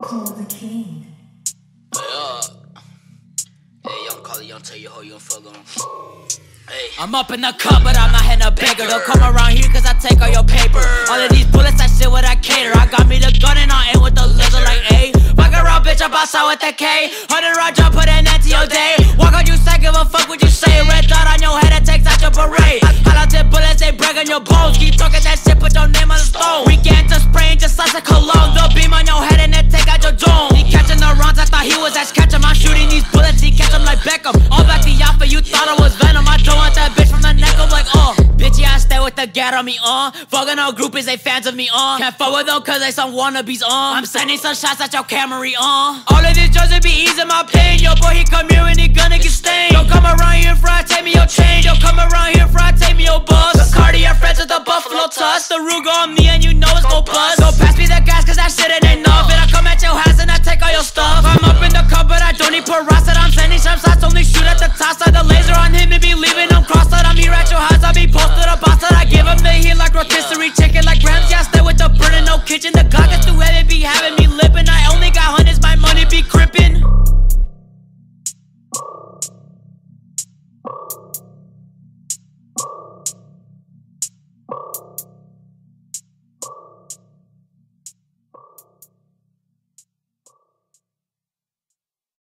Call the king. Hey, young Carly, young tell you how you gon' fuck on. Hey. I'm up in the cup, but I'm not hitting a banker. Don't come around here cause I take all your paper. All of these bullets, I shit with I cater. I got me the gun and I aim with the lizard like A. Fuck around, bitch, I bounce out with that K. 100 round drop, put an end to your day. Walk on you, sack, give a fuck what you say. Red dot on your head, that takes out your beret. Hollow tip bullets, they break on your bones. Keep talking that shit, put your name on the stone. We get to spraying just like a cologne. The beam on your head and then take out your dome. He catching the rounds, I thought he was ass catching. I'm shooting these bullets, he catch them like Beckham. All back to Yaffa, you thought I was Venom. I don't want that bitch from the neck, I'm like, bitch, yeah, I stay with the gat on me, Fucking all groupies, they fans of me, Can't fuck with them cause they some wannabes, I'm sending some shots at your Camry, All of these drugs will be easing my pain. Yo, boy, he come here and he gonna get stained. Don't come around here for I take me your chain. Don't come around here for I take me your bus. The Cartier friends with the Buffalo Tusk. The Ruger on me and you know it's gon' bust. So pass me the gas cause that shit ain't enough. And I come at your house and I take all your stuff. I'm up in the cup but I don't need Paracet. I'm sending some shots, only shoot at the